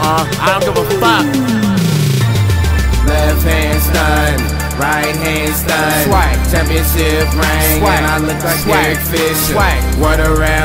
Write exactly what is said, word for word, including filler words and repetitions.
Uh, I don't give a fuck. Left hand stun, right hand stun. Swag. Championship ring, and I look like Derek Fisher. Swag. What around?